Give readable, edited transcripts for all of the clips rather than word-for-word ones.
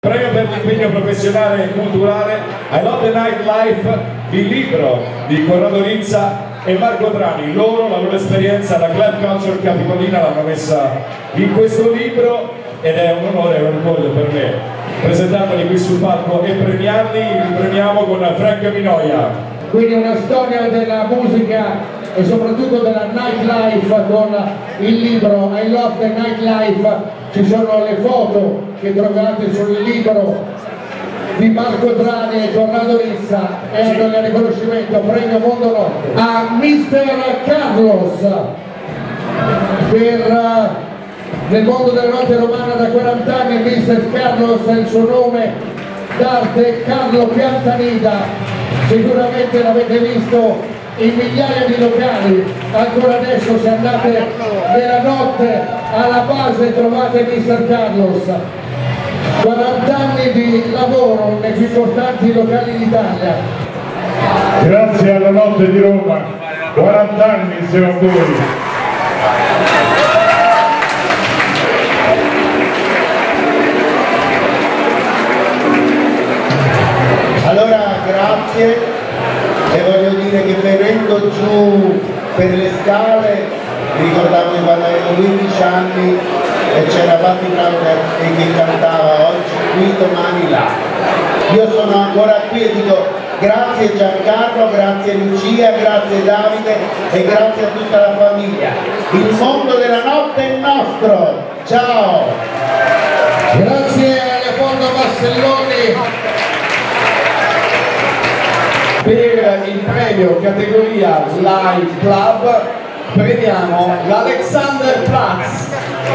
Premio per l'impegno professionale e culturale I Love the Nightlife, il libro di Corrado Rizza e Marco Trani. Loro, la loro esperienza alla Club Culture Capitolina l'hanno messa in questo libro ed è un onore e un orgoglio per me presentarli qui sul palco e premiarli. Li premiamo con Frank Minoia. Quindi una storia della musica e soprattutto della nightlife con il libro I Love the Nightlife. Ci sono le foto che trovate sul libro di Marco Trani e Corrado Rizza e hanno il riconoscimento Premio Mondo Notte a Mr. Carlos per nel mondo della notte romana da 40 anni. Mr. Carlos è il suo nome d'arte, Carlo Piantanida, sicuramente l'avete visto in migliaia di locali, ancora adesso se andate nella notte alla base trovate Mr. Carlos. 40 anni di lavoro nei più importanti locali d'Italia. Grazie alla notte di Roma, 40 anni insieme a voi. Allora grazie e voglio dire che venendo giù per le scale mi ricordavo che quando avevo 15 anni e c'era Patti Brauner e che cantava oggi qui, domani là. Io sono ancora qui e dico grazie Giancarlo, grazie Lucia, grazie Davide e grazie a tutta la famiglia. Il mondo della notte è nostro, ciao! Grazie a Leopoldo Basselloni. Per il premio categoria Live Club premiamo l'Alexander Platz.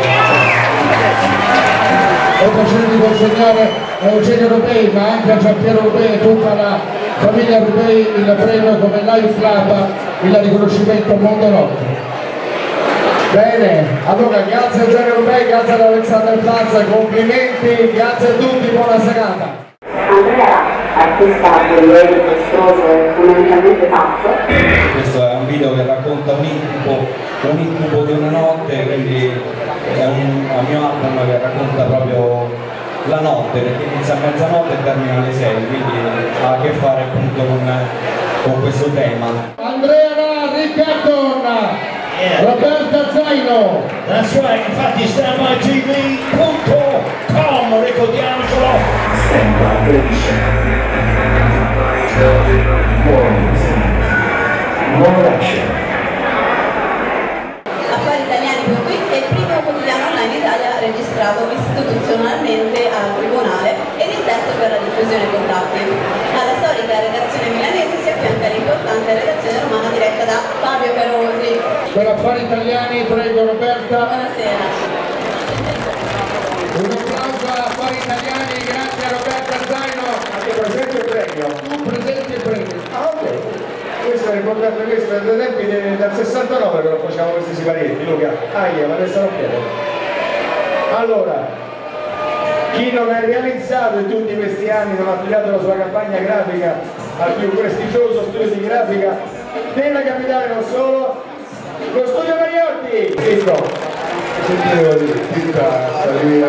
Ho piacere di consegnare a Eugenio Rubei ma anche a Giampiero Rubei e tutta la famiglia Rubei il premio come Live Club, il riconoscimento Mondo Notte. Bene, allora grazie a Eugenio Rubei, grazie ad Alexander Platz, complimenti, grazie a tutti, buona serata. Andrea, artista guerriero, mostruoso e fondamentalmente pazzo. Questo è un video che racconta un incubo di una notte, quindi è a mio album che racconta proprio la notte, perché inizia a mezzanotte e termina alle 6, quindi ha a che fare appunto con questo tema. Andrea Riccardon, Roberta Zaino. That's right, infatti standbytv.com, ricordiamocelo. Standby Television. More action. Affari Italiani.it è il primo quotidiano online in Italia registrato istituzionalmente al Tribunale ed il terzo per la diffusione dei contatti. Alla storica redazione milanese si affianca l'importante redazione romana diretta da Fabio Carosi. Per Affari Italiani prego Roberta. Buonasera. Un applauso a Affari Italiani, grazie a Roberta Zaino. Anche presente il premio. Tu presenti il premio. Ah, ok. Questo è importante, questo è dai tempi del 69 che lo facciamo questi siparietti, Luca. Aia, ma restano piede. Allora, chi non ha realizzato in tutti questi anni, non ha affidato la sua campagna grafica al più prestigioso studio di grafica della capitale, non solo, lo studio Mariotti! Ecco. Sentivo di tutta sta linea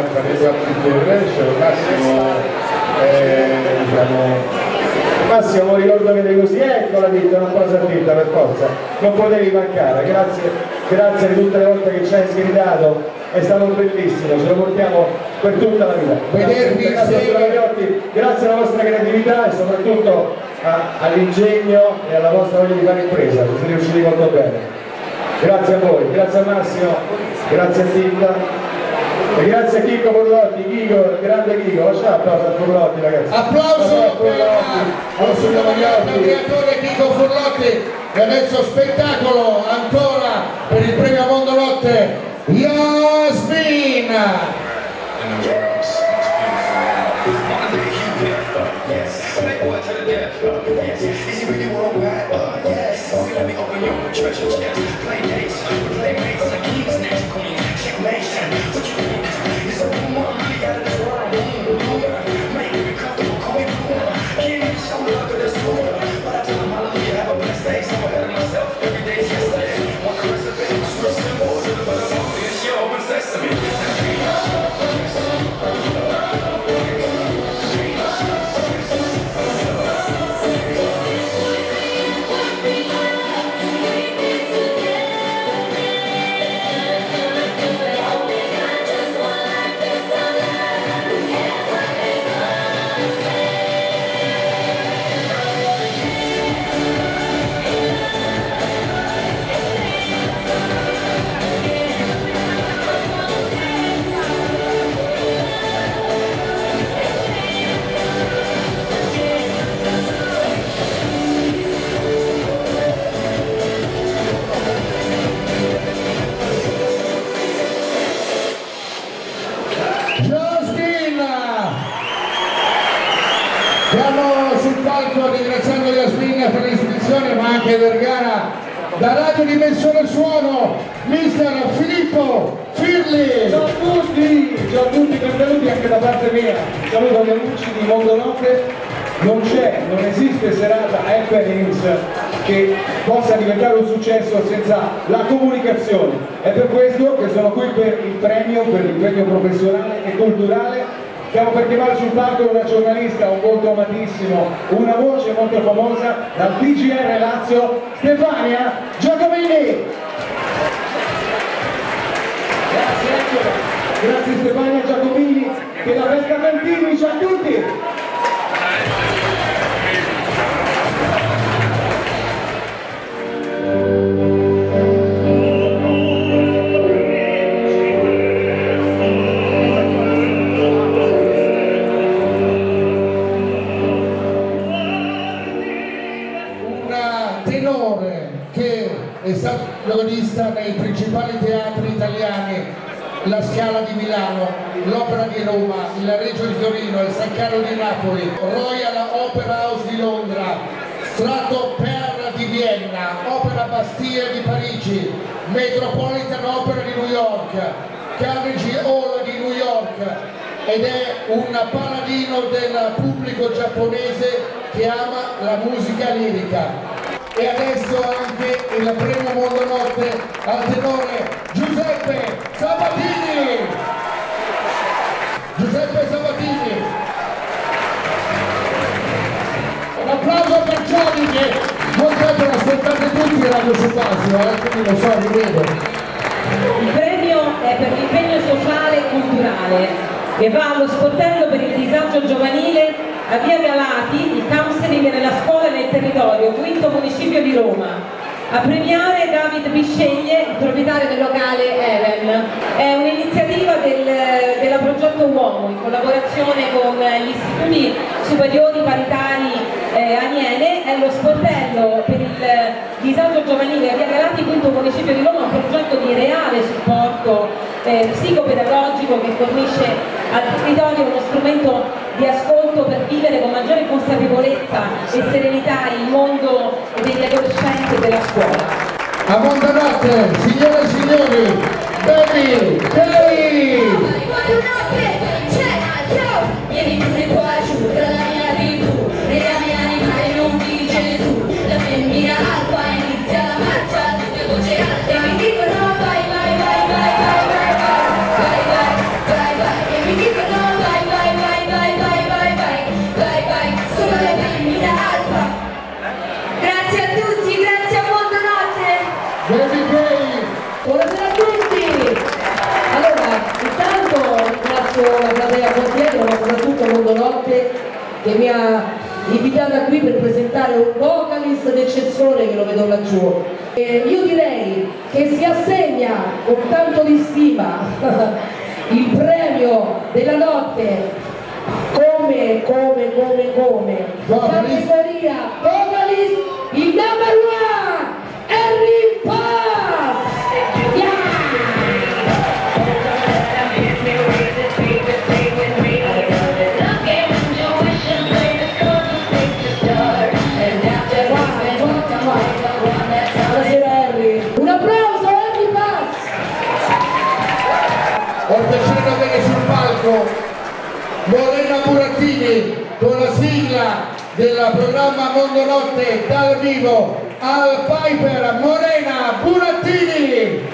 Massimo, ricordo che così, ecco la ditta, una cosa dritta per forza, non potevi mancare, grazie di tutte le volte che ci hai sgridato, è stato bellissimo, ce lo portiamo per tutta la vita. Grazie alla vostra creatività e soprattutto all'ingegno e alla vostra voglia di fare impresa, siete riusciti molto bene. Grazie a voi, grazie a Massimo, grazie a Titta e grazie a Chicco Forlotti, Chico, grande Chico, lasciate applauso a Forlotti ragazzi. Applauso per il creatore Chico Forlotti e adesso spettacolo ancora per il premio Mondo Notte, Yasmin! Siamo sul palco ringraziando Yasmin per l'iscrizione, ma anche Vergara, da Radio Dimensione Suono, mister Filippo Firli. Ciao a tutti, benvenuti anche da parte mia. Saluto agli amici di Mondonotte. Non esiste serata happenings che possa diventare un successo senza la comunicazione. È per questo che sono qui per il premio professionale e culturale. Stiamo per chiamare sul palco una giornalista, un volto amatissimo, una voce molto famosa dal TGR Lazio, Stefania Giacomini. Grazie Stefania Giacomini, che la festa continui, ciao a tutti! È stato protagonista nei principali teatri italiani, la Scala di Milano, l'Opera di Roma, il Regio di Torino, il San Carlo di Napoli, Royal Opera House di Londra, Stratoper di Vienna, Opera Bastille di Parigi, Metropolitan Opera di New York, Carnegie Hall di New York, ed è un paladino del pubblico giapponese che ama la musica lirica. E adesso anche il premio Mondonotte al tenore Giuseppe Sabatini. Giuseppe Sabatini. Un applauso per Gianni che potrebbero ascoltare tutti Radio Subasio, quindi lo so, vi vedo. Il premio è per l'impegno sociale e culturale che va allo sportello per il disagio giovanile a Via Galati, il counseling nella scuola e nel territorio, quinto municipio di Roma. A premiare David Bisceglie, il proprietario del locale Even. È un'iniziativa della Progetto Uomo in collaborazione con gli istituti superiori paritari Aniene. È lo sportello per il disagio giovanile a Via Galati, quinto municipio di Roma, un progetto di reale supporto psicopedagogico che fornisce al territorio uno strumento di ascolto per vivere con maggiore consapevolezza e serenità il mondo degli adolescenti e della scuola. A Mondonotte, signore e signori, Baby Day! Buonanotte, ciao! Vieni pure qua giù, tra la mia tribù, nella mia anima e non di Gesù. La femmina alfa inizia la marcia, tutte voci alte mi dicono vai, vai, vai, vai, vai, vai, vai, vai, vai, vai, e mi dicono vai, vai, vai, vai, vai, vai, vai, vai, vai, sono la femmina alfa. Grazie a tutti, grazie a Mondonotte! Baby Day! Buonasera a tutti! Allora, intanto ringrazio la platea qua dietro, ma soprattutto Mondonotte che mi ha invitata qui per presentare un vocalist d'eccezione che lo vedo laggiù. Io direi che si assegna con tanto di stima il premio della notte come categoria vocalist il number one Harry Pass! Un applauso a Harry Pass! Ho il piacere di avere sul palco Morena Burattini con la sigla del programma Mondonotte dal vivo al Piper. Morena Burattini!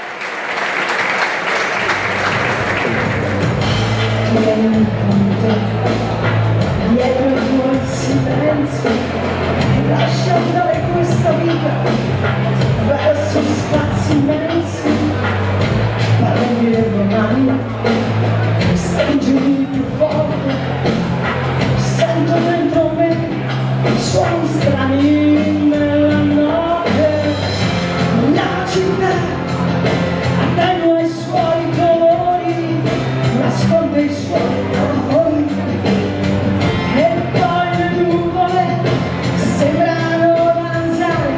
Dietro i tuoi silenzi lascia andare questa vita verso spazi immensi, parli le tue mani, stringimi più forte, sento dentro me suoni strani nella notte, la città attenua i suoi colori, nasconde i suoi amori. E poi le nuvole sembrano danzare,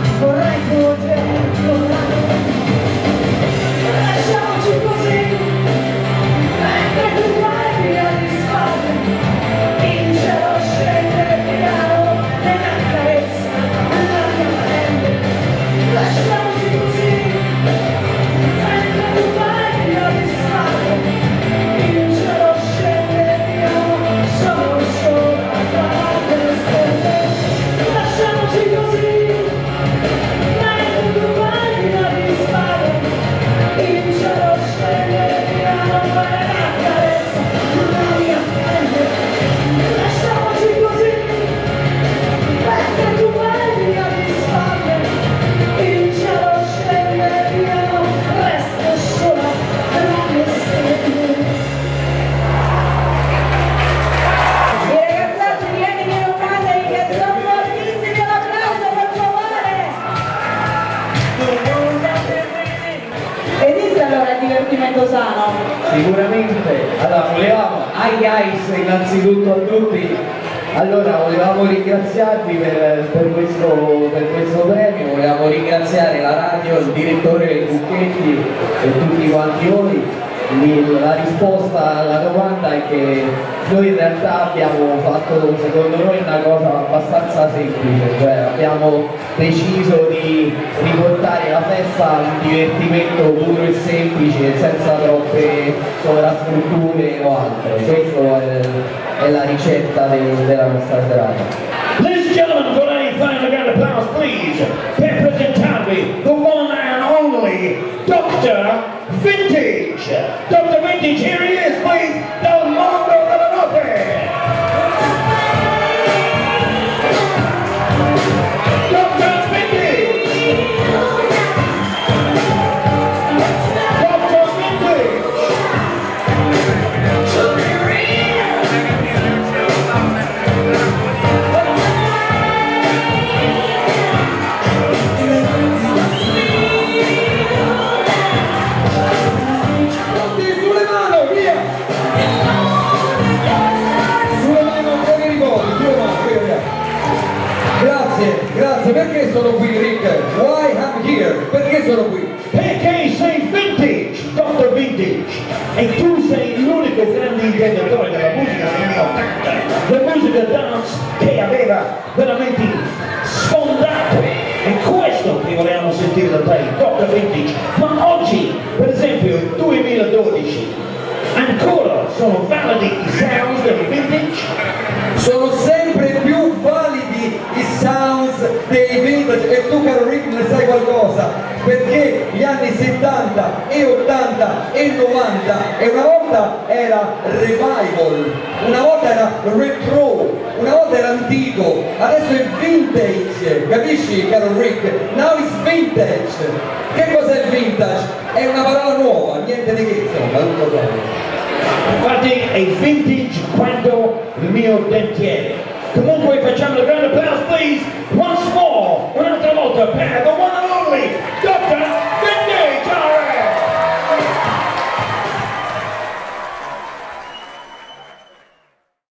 vorrei poter volare. Lasciamoci così innanzitutto a tutti. Allora, volevamo ringraziarvi per questo premio, volevamo ringraziare la radio, il direttore Bucchetti e tutti quanti voi. La risposta alla domanda è che noi in realtà abbiamo fatto, secondo noi, una cosa abbastanza semplice, cioè abbiamo deciso di riportare la festa a un divertimento puro e semplice, senza troppe sovrastrutture o altro. Questa è la ricetta della nostra serata. Ladies and gentlemen, vorrei fare una grande applauso, please, per presentarvi the one and only Dr. Vintage. Dr. Vintage, here he is, please, dal mondo della notte. Dr. Vintage. Dr. Vintage. Grazie, perché sono qui Rick? Why I'm here? Perché sono qui? Perché sei vintage, Dr. Vintage, e tu sei l'unico grande inventatore della musica degli anni 80, la musica dance che aveva veramente sfondato, e questo che volevamo sentire da te, Dr. Vintage. Ma oggi, per esempio, nel 2012, ancora sono validi i sounds del vintage? Sono sempre più validi i sounds dei vintage, e tu caro Rick ne sai qualcosa, perché gli anni 70 e 80 e 90 e una volta era revival, una volta era retro, una volta era antico, adesso è vintage, capisci caro Rick? Now is vintage. Che cos'è il vintage? È una parola nuova, niente di che, insomma, tutto bene. Infatti è vintage quanto il mio dentiere. Comunque facciamo la grande